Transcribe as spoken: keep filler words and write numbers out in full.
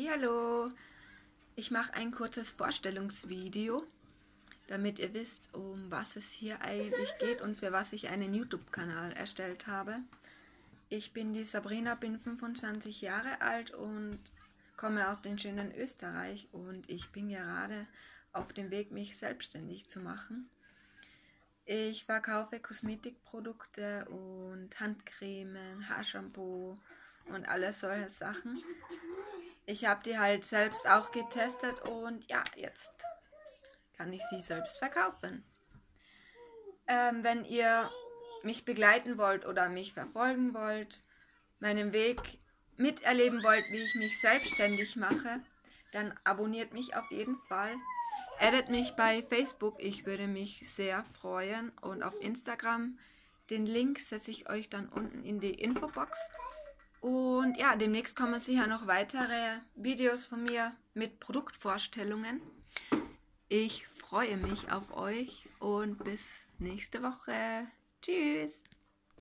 Hallihallo! Ich mache ein kurzes Vorstellungsvideo, damit ihr wisst, um was es hier eigentlich geht und für was ich einen YouTube-Kanal erstellt habe. Ich bin die Sabrina, bin fünfundzwanzig Jahre alt und komme aus dem schönen Österreich und ich bin gerade auf dem Weg, mich selbstständig zu machen. Ich verkaufe Kosmetikprodukte und Handcremen, Haarshampoo und alles solche Sachen. Ich habe die halt selbst auch getestet und ja, jetzt kann ich sie selbst verkaufen. Ähm, wenn ihr mich begleiten wollt oder mich verfolgen wollt, meinen Weg miterleben wollt, wie ich mich selbstständig mache, dann abonniert mich auf jeden Fall. Addet mich bei Facebook, ich würde mich sehr freuen. Und auf Instagram, den Link setze ich euch dann unten in die Infobox. Und ja, demnächst kommen sicher noch weitere Videos von mir mit Produktvorstellungen. Ich freue mich auf euch und bis nächste Woche. Tschüss!